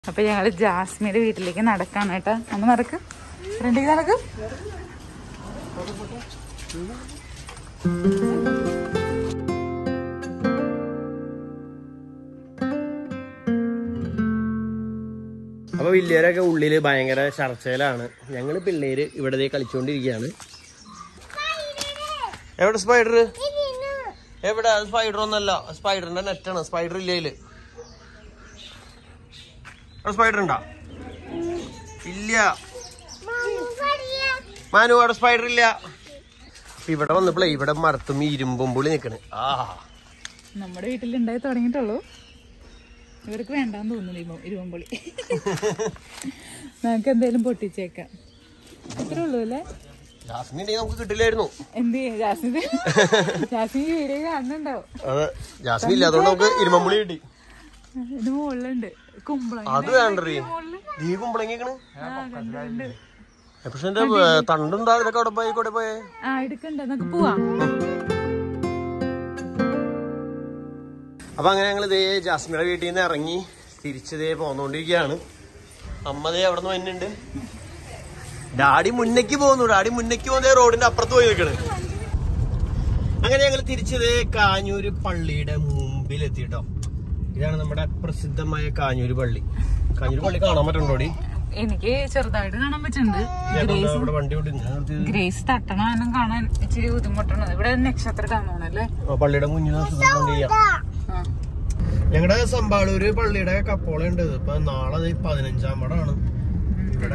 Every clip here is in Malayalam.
അപ്പൊ ഞങ്ങള് ജാസ്മിയുടെ വീട്ടിലേക്ക് നടക്കാണ് കേട്ടാ. ഒന്ന് നടക്ക്, ഫ്രണ്ടിലേക്ക് നടക്ക്. അപ്പൊ പിള്ളേരൊക്കെ ഉള്ളില് ഭയങ്കര ചർച്ചയിലാണ്. ഞങ്ങള് പിള്ളേര് ഇവിടെ കളിച്ചോണ്ടിരിക്കുകയാണ്. എവിടെ സ്പൈഡർ? എവിടെ? സ്പൈഡർ ഒന്നല്ല, സ്പൈഡറിന്റെ നെറ്റാണ്. സ്പൈഡർ ഇല്ല. സ്പൈഡർ ഉണ്ടോ? ഇല്ല. മാനു അവിടെ സ്പൈഡർ ഇല്ല. ഇവിടെ വന്നപ്പോഴേ ഇവിടെ മരത്തും ഇരുമ്പും പുളി നിക്കണ്. നമ്മുടെ വീട്ടിലുണ്ടായി തുടങ്ങിയിട്ടുള്ളൂ. ഇവർക്ക് വേണ്ടാന്ന് തോന്നുന്നു ഇരുമ്പുളി. നമുക്ക് എന്തായാലും പൊട്ടിച്ചേക്കാം. അത്രേ ഉള്ളൂ അല്ലേ? ജാസ്മിൻ നമുക്ക് കിട്ടില്ലായിരുന്നു. എന്ത് ജാസ്മിൻ വീഡിയോ കാണുന്നുണ്ടാവും. അതെ, ജാസ്മിൻ ഇല്ലാത്തോണ്ട് നമുക്ക് ഇരുമ്പുളി കിട്ടി. ഇത് മുകളിലുണ്ട് കുമ്പളങ്ങ. അത് വേണ്ടേ ഈ കുമ്പളങ്ങിക്കണ്. പക്ഷെ എന്റെ തണ്ടുണ്ടോ? അതിലൊക്കെ അവിടെ പോയേ എടുക്കണ്ടേ, നമുക്ക് പോവാം. അപ്പൊ അങ്ങനെ ഞങ്ങൾ ഇതേ ജാസ്മിയുടെ വീട്ടിൽ നിന്ന് ഇറങ്ങി തിരിച്ചതേ പോന്നോണ്ടിരിക്കുകയാണ്. അമ്മതേ അവിടെ നിന്ന് വന്നിട്ടുണ്ട്. ഡാഡി മുന്നേക്ക് പോകുന്നു. ഡാഡി മുന്നേക്ക് പോകുന്നേ റോഡിന്റെ അപ്പുറത്ത് പോയി നിൽക്കണ്. അങ്ങനെ ഞങ്ങൾ തിരിച്ചതേ കാഞ്ഞൂര് പള്ളിയുടെ മുമ്പിലെത്തിട്ടോ. ഇതാണ് നമ്മുടെ പ്രസിദ്ധമായ കാഞ്ഞൂര് പള്ളി. കാഞ്ഞൂര് പള്ളി കാണാൻ പറ്റുണ്ടോടി? എനിക്ക് ചെറുതായിട്ട് കാണാൻ പറ്റുന്നുണ്ട്. ഗ്രേസ് തട്ടണം കാണാൻ ഇച്ചിരി ബുദ്ധിമുട്ടാണ്. ഇവിടെ നക്ഷത്ര കാണുവാണല്ലേ പള്ളിയുടെ മുന്നിൽ. ഞങ്ങളുടെ സമ്പാളൂര് പള്ളിയുടെ കപ്പോള ഉണ്ട്. ഇപ്പൊ നാളെ 15-ാം പടാണ് ഇവിടെ.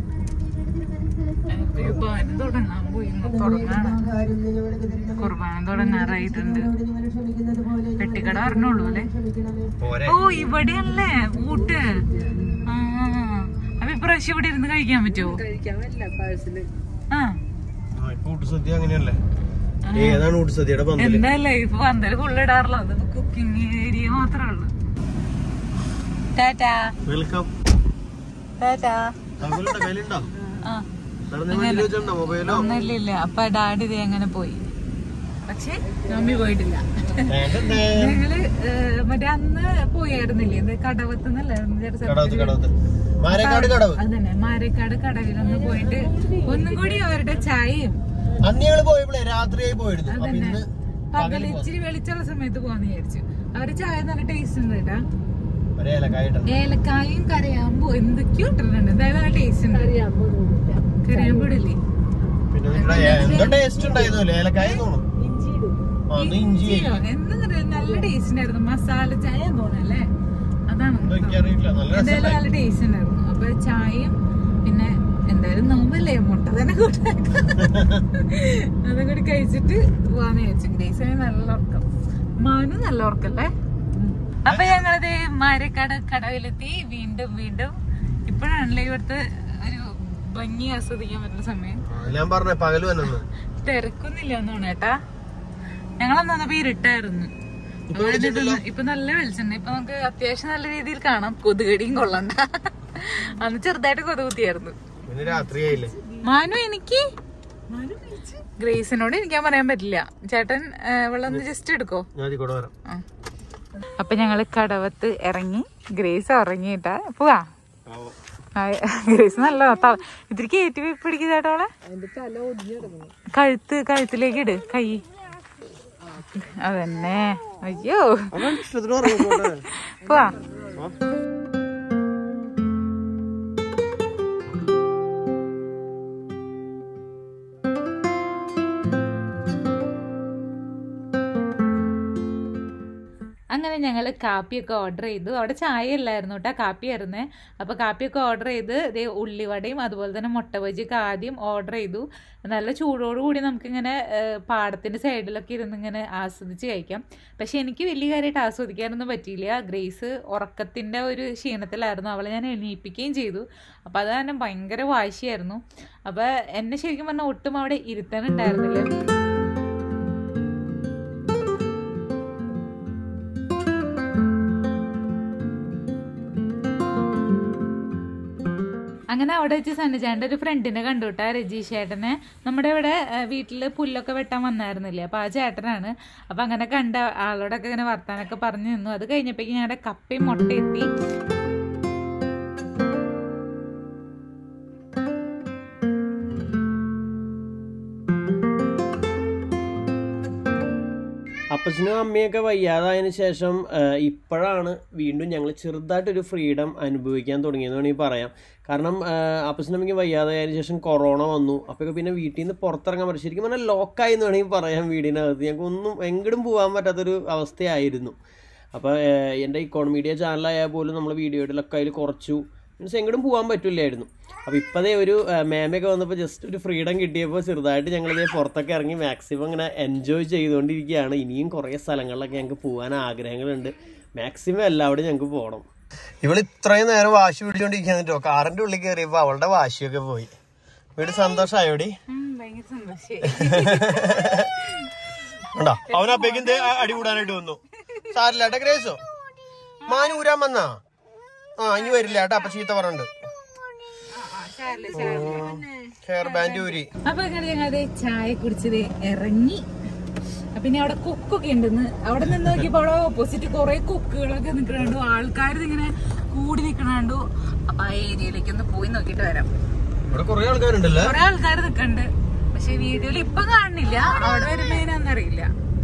കുർബാന തുടങ്ങാറായിട്ടുണ്ട്. പെട്ടിക്കട അറിഞ്ഞോളൂ അല്ലേ? ഓ ഇവിടെയല്ലേ ഊട്ട്. അപ്പൊ ഇപ്രാവശ്യം ഇവിടെ ഇരുന്ന് കഴിക്കാൻ പറ്റുമോ? ഊട്ടുസദ്യ അങ്ങനെയല്ലേ? ഏതാണ് ഊട്ടുസദ്യയുടെ പന്തല്? എന്താ ഇപ്പൊ പന്തല് ഫുള്ളിടാറുള്ളൂ. അത് കുക്കിംഗ് ഏരിയ മാത്രമേ ഉള്ളൂ. ടാറ്റാ വെൽക്കം. ടാറ്റാ. മൊബൈലോ ഒന്നുമില്ല. അപ്പൊ ഡാഡി ഇത് എങ്ങനെ പോയി, പക്ഷെ മമ്മി പോയിട്ടില്ല. ഞങ്ങള് മറ്റേ അന്ന് പോയായിരുന്നില്ലേ, ഇത് അതന്നെ മാരക്കാട് കടവിലൊന്ന് പോയിട്ട് ഒന്നും കൂടി അവരുടെ ചായയും അതന്നെ പകല് ഇച്ചിരി വെളിച്ചുള്ള സമയത്ത് പോവാന്ന് വിചാരിച്ചു. അവരുടെ ചായ നല്ല ടേസ്റ്റ് ഉണ്ട് കേട്ടാ. ഏലക്കായും കരയാമ്പോ എന്തൊക്കെയോ ഇട്ടിട്ടുണ്ട്. എന്തായാലും നല്ല ടേസ്റ്റ് ഉണ്ട്. കരയാമ്പോ ഇടില്ലേ? നല്ല ടേസ്റ്റ് ഉണ്ടായിരുന്നു. മസാല ചായ തോന്നല്ലേ, അതാണ്. എന്തായാലും നല്ല ടേസ്റ്റ് ഉണ്ടായിരുന്നു. അപ്പൊ ചായയും പിന്നെ എന്തായാലും നോമ്പല്ലേ, മുട്ട തന്നെ കൂട്ടാക്കാം. അതും കൂടി കഴിച്ചിട്ട് പോവാന്ന് വിചാരിച്ചു. ഗ്രേസിന് നല്ല ഉറക്കം, മാനും നല്ല ഉറക്കല്ലേ. അപ്പൊ ഞങ്ങളത് മാരക്കാട് കടവിലെത്തി. വീണ്ടും ഇപ്പോഴാണല്ലേ ഇവിടുത്തെ ഒരു ഭംഗി ആസ്വദിക്കാൻ പറ്റുന്ന സമയം. ഞാൻ പറഞ്ഞ പകല് തിരക്കൊന്നുമില്ല ഒന്നും ഏട്ടാ. ഞങ്ങളന്നപ്പോ ഇരുട്ടായിരുന്നു. ഇപ്പൊ നല്ല വെളിച്ചെണ്ണ. ഇപ്പൊ നമുക്ക് അത്യാവശ്യം നല്ല രീതിയിൽ കാണാം. കൊതുകടിയും കൊള്ളണ്ട. അന്ന് ചെറുതായിട്ട് കൊതുകുത്തിയായിരുന്നു. മാനു എനിക്ക് ഗ്രേസിനോട് എനിക്കാൻ പറയാൻ പറ്റില്ല. ചേട്ടൻ വെള്ളം ജസ്റ്റ് എടുക്കോ? അപ്പൊ ഞങ്ങള് കടവത്ത് ഇറങ്ങി. ഗ്രേസ് ഉറങ്ങിയിട്ടാ പോവാ. ഗ്രേസ് നല്ല ഇത്തിരി കയറ്റി പിടിക്കുന്നേട്ടോളെ. കഴുത്തിലേക്ക് ഇട് കൈ. അതന്നെ. അയ്യോ പോവാ. അങ്ങനെ ഞങ്ങൾ കാപ്പിയൊക്കെ ഓർഡർ ചെയ്തു. അവിടെ ചായ ഇല്ലായിരുന്നു കേട്ടോ, കാപ്പിയായിരുന്നേ. അപ്പോൾ കാപ്പിയൊക്കെ ഓർഡർ ചെയ്ത് ഇതേ ഉള്ളിവടയും അതുപോലെ തന്നെ മുട്ട ബജിയൊക്കെ ആദ്യം ഓർഡർ ചെയ്തു. നല്ല ചൂടോടുകൂടി നമുക്കിങ്ങനെ പാടത്തിൻ്റെ സൈഡിലൊക്കെ ഇരുന്ന് ഇങ്ങനെ ആസ്വദിച്ച് കഴിക്കാം. പക്ഷേ എനിക്ക് വലിയ കാര്യമായിട്ട് ആസ്വദിക്കാനൊന്നും പറ്റിയില്ല. ഗ്രേസ് ഉറക്കത്തിൻ്റെ ഒരു ക്ഷീണത്തിലായിരുന്നു. അവളെ ഞാൻ എണീപ്പിക്കുകയും ചെയ്തു. അപ്പോൾ അത് കാരണം ഭയങ്കര വാശിയായിരുന്നു. അപ്പോൾ എന്നെ ശരിക്കും പറഞ്ഞാൽ ഒട്ടും അവിടെ ഇരുത്താനുണ്ടായിരുന്നില്ല. അങ്ങനെ അവിടെ വെച്ച് സന്നിചേട്ടൻ്റെ ഒരു ഫ്രണ്ടിനെ കണ്ടു കേട്ടാ, രജീഷ് ചേട്ടനെ. നമ്മുടെ ഇവിടെ വീട്ടിൽ പുല്ലൊക്കെ വെട്ടാൻ വന്നായിരുന്നില്ലേ, അപ്പോൾ ആ ചേട്ടനാണ്. അപ്പോൾ അങ്ങനെ കണ്ട ആളോടൊക്കെ ഇങ്ങനെ വർത്താനൊക്കെ പറഞ്ഞു നിന്നു. അത് കഴിഞ്ഞപ്പോഴേക്കും ഞങ്ങളുടെ കപ്പയും മുട്ട എത്തി. അപ്പച്ചനും അമ്മയൊക്കെ വയ്യാതായതിനു ശേഷം ഇപ്പോഴാണ് വീണ്ടും ഞങ്ങൾ ചെറുതായിട്ടൊരു ഫ്രീഡം അനുഭവിക്കാൻ തുടങ്ങിയെന്ന് വേണമെങ്കിൽ പറയാം. കാരണം അപ്പച്ചനും അമ്മയ്ക്ക് വയ്യാതായതിനു ശേഷം കൊറോണ വന്നു. അപ്പോൾ പിന്നെ വീട്ടിൽ നിന്ന് പുറത്തിറങ്ങാൻ പറ്റും. ശരിക്കും പറഞ്ഞാൽ ലോക്കായി എന്ന് വേണമെങ്കിൽ പറയാം. വീടിനകത്ത് ഞങ്ങൾക്ക് ഒന്നും എങ്ങോട്ടും പോകാൻ പറ്റാത്തൊരു അവസ്ഥയായിരുന്നു. അപ്പോൾ എൻ്റെ ഇക്കോണമീഡിയ ചാനലായാൽ പോലും നമ്മൾ വീഡിയോയിലൊക്കെ അതിൽ കുറച്ചു, മീൻസ് എങ്ങോട്ടും പോകാൻ പറ്റില്ലായിരുന്നു. അപ്പോൾ ഇപ്പോഴേ ഒരു മേമയൊക്കെ വന്നപ്പോൾ ജസ്റ്റ് ഒരു ഫ്രീഡം കിട്ടിയപ്പോൾ ചെറുതായിട്ട് ഞങ്ങളിതേ പുറത്തൊക്കെ ഇറങ്ങി മാക്സിമം ഇങ്ങനെ എൻജോയ് ചെയ്തുകൊണ്ടിരിക്കുകയാണ്. ഇനിയും കുറേ സ്ഥലങ്ങളിലൊക്കെ ഞങ്ങൾക്ക് പോകാൻ ആഗ്രഹങ്ങളുണ്ട്. മാക്സിമം എല്ലാവിടെയും ഞങ്ങൾക്ക് പോകണം. ഇവൾ ഇത്രയും നേരം വാശി പിടിച്ചോണ്ടിരിക്കാൻ കേട്ടോ. കാറിന്റെ ഉള്ളിൽ കയറിയപ്പോൾ അവളുടെ വാശിയൊക്കെ പോയി. വീട് സന്തോഷമായോടി? ഉണ്ടോ? അവനപ്പേക്കും അടി കൂടാനായിട്ട് വന്നു. സാരില്ല ഏട്ടാ. ഗ്രേസോ മാനൂരാൻ വന്നാ? ഇനി വരില്ല ഏട്ടാ, അപ്പൊ ചീത്ത പറഞ്ഞിട്ടുണ്ട്. ഹെയർ ബാൻഡ് ഊരി. അപ്പൊ ഞങ്ങളത് ചായ കുടിച്ചത് ഇറങ്ങി. പിന്നെ അവിടെ കൊക്കൊക്കെ ഉണ്ടെന്ന് അവിടെ നിന്ന് നോക്കിയപ്പോ അവിടെ ഓപ്പോസിറ്റ് കുറെ കൊക്കുകളൊക്കെ നിക്കണുണ്ടു. ആൾക്കാർ ഇങ്ങനെ കൂടി നിക്കണുണ്ടു. അപ്പൊ ആ ഏരിയയിലേക്ക് ഒന്ന് പോയി നോക്കിട്ട് വരാം. കുറെ ആൾക്കാരുണ്ടല്ലോ. കുറെ ആൾക്കാർ നിക്കണ്ട്. പക്ഷെ വീഡിയോയിൽ ഇപ്പൊ കാണുന്നില്ല. അവിടെ വരുന്നതിനൊന്നറിയില്ല.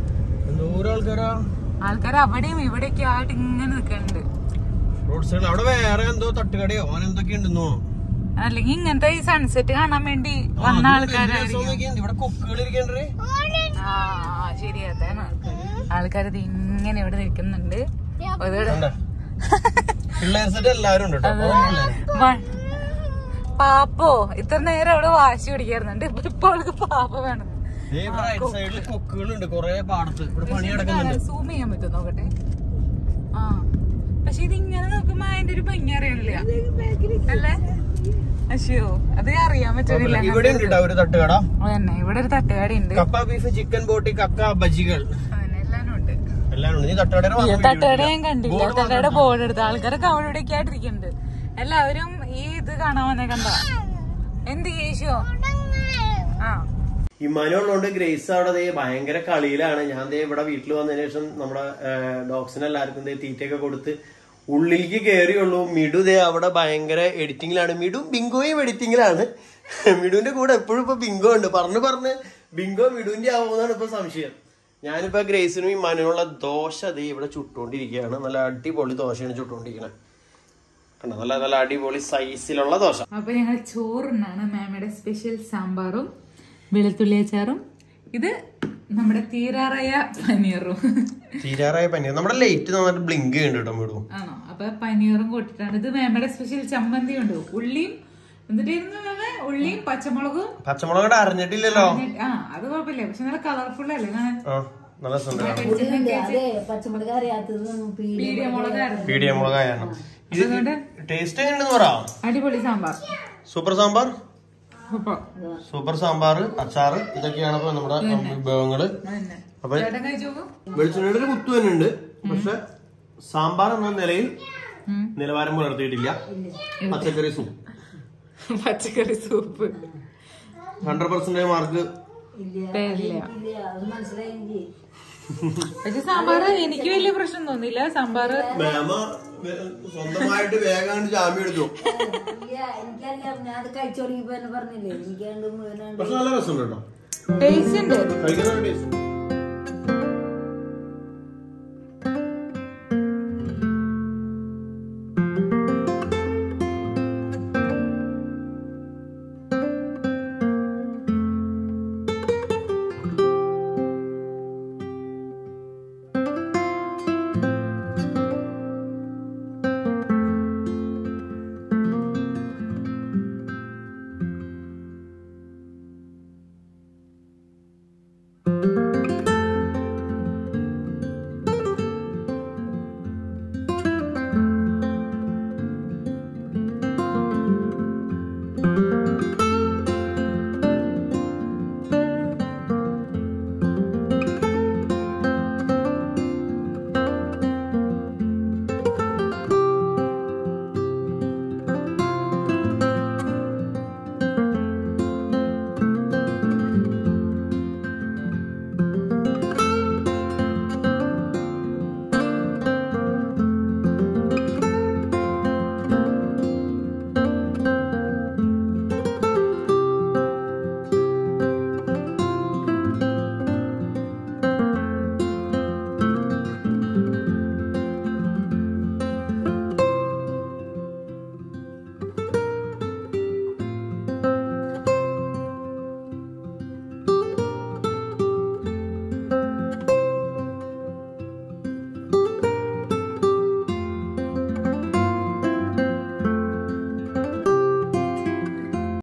ആൾക്കാർ അവിടെയും ഇവിടെയൊക്കെ ആയിട്ട് ഇങ്ങനെ നിക്കണ്ട്. റോഡ് സൈഡിൽ അവിടെ വേറെ എന്തോ തട്ടുകടയോ അങ്ങനെ എന്തൊക്കെ ഉണ്ടെന്നോ. അല്ലെങ്കിൽ ഇങ്ങനത്തെ ഈ സൺസെറ്റ് കാണാൻ വേണ്ടി വന്ന ആൾക്കാരായിരിക്കും. ശരിയാതാണ്. ആൾക്കാരത് ഇങ്ങനെ ഇവിടെ നിൽക്കുന്നുണ്ട്. പാപ്പോ ഇത്ര നേരം അവിടെ വാശി പിടിക്കാറുണ്ട്. ഇപ്പൊ അവൾക്ക് പാപ്പ വേണം. സൂം ചെയ്യാൻ പറ്റും നോക്കട്ടെ. പക്ഷെ ഇതിങ്ങനെ നോക്കുമ്പോ അതിന്റെ ഒരു ഭംഗി അറിയണില്ല അല്ലേ? അയ്യോ അത് അറിയാൻ പറ്റില്ല. ഇവിടെ ഒരു തട്ടുകട. അതന്നെ, ഇവിടെ ഒരു തട്ടുകട ഉണ്ട്. കപ്പ ബീഫ്, ചിക്കൻ ബോട്ടി, കക്ക ബജികൾ എല്ലാം ഉണ്ട്. തട്ടുകട ഞാൻ കണ്ടില്ല. തട്ടുകട ബോർഡ് എടുത്ത ആൾക്കാരൊക്കെ അവിടെ ഇവിടെയൊക്കെ ആയിട്ടിരിക്കുന്നുണ്ട്. എല്ലാവരും ഈ ഇത് കാണാൻ വന്നേ കണ്ട. എന്ത് കേശോ? ഇമ്മാനുള്ളതുകൊണ്ട് ഗ്രേസ് അവിടെ ഭയങ്കര കളിയിലാണ്. ഞാൻ ഇവിടെ വീട്ടിൽ വന്നതിന് ശേഷം നമ്മുടെ ഡോഗ്സിന് എല്ലാവർക്കും തീറ്റയൊക്കെ കൊടുത്ത് ഉള്ളിലേക്ക് കയറിയുള്ളൂ. മിഡു അവിടെ ഭയങ്കര എഡിറ്റിങ്ങിലാണ്. മിഡും ബിങ്കോയും എഡിറ്റിങ്ങിലാണ്. മിഡുവിന്റെ കൂടെ എപ്പോഴും ഇപ്പൊ ബിങ്കോ ഉണ്ട്. പറഞ്ഞ് ബിങ്കോ മിഡുവിന്റെ ആവുമെന്നാണ് ഇപ്പൊ സംശയം. ഞാനിപ്പോ ഗ്രേസിനും ഇമ്മാനുമുള്ള ദോശ ഇവിടെ ചുട്ടുകൊണ്ടിരിക്കുകയാണ്. നല്ല അടിപൊളി ദോശയാണ് ചുട്ടുകൊണ്ടിരിക്കുന്നത്. നല്ല നല്ല അടിപൊളി സൈസിലുള്ള ദോശ. അപ്പൊ ഞങ്ങൾ ചോറുണ്ടാണ്. മാമയുടെ സ്പെഷ്യൽ സാമ്പാറും വെളുത്തുള്ളി അച്ചാറും. ഇത് നമ്മുടെ തീരാറായ പനീറും. നമ്മുടെ ലൈറ്റ് നന്നായിട്ട് ബ്ലിങ്ക് ചെയ്യുന്നുണ്ട് കേട്ടോ. ആണോ? അപ്പൊ പനീറും കൊട്ടിട്ടാണ്. ഇത് മാമയുടെ സ്പെഷ്യൽ ചമ്മന്തി ഉണ്ട്. ഉള്ളിയും ഉള്ളിയും പച്ചമുളക് അറിഞ്ഞിട്ടില്ലല്ലോ. അത് കുഴപ്പമില്ല. പക്ഷെ നല്ല കളർഫുൾ അല്ലേ? ടേസ്റ്റ് എങ്ങനെയുണ്ടെന്ന് പറ. അടിപൊളി സാമ്പാർ. സൂപ്പർ സാമ്പാർ, സൂപ്പർ സാമ്പാർ, അച്ചാറ്, ഇതൊക്കെയാണ് ഇപ്പൊ നമ്മുടെ വിഭവങ്ങള്. അപ്പൊ വെളിച്ചെണ്ണയുടെ ഒരു കുത്തു തന്നെ ഉണ്ട്. പക്ഷെ സാമ്പാർ എന്ന നിലയിൽ നിലവാരം പുലർത്തിയിട്ടില്ല. പച്ചക്കറി സൂപ്പ് 100% മാർക്ക്. പക്ഷെ സാമ്പാർ എനിക്ക് വലിയ പ്രശ്നം തോന്നില്ല. സാമ്പാർ സ്വന്തമായിട്ട് വേഗം ജാമ്യം എടുത്തു. പക്ഷെ നല്ല രസമുണ്ട് കേട്ടോ. ടേസ്റ്റ് ഉണ്ട്.